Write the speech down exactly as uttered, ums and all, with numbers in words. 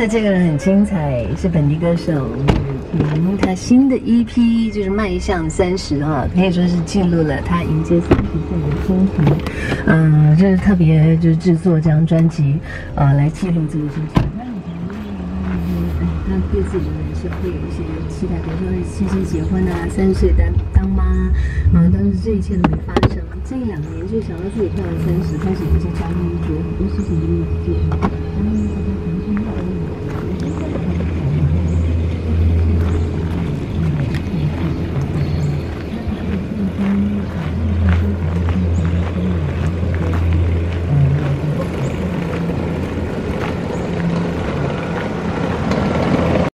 的这个人很精彩，是本地歌手。嗯，他新的 E P 就是迈向三十哈，可以说是记录了他迎接三十岁的心情。嗯，这是特别就是制作这张专辑，呃，来记录这个心情。那以前他对自己的人生会有一些期待，比如说七夕结婚啊，三十岁当当妈，嗯，但是这一切都没发生。这两年就想到自己快要三十，开始有一些焦虑，觉得很多事情都没有做。然后大家可能是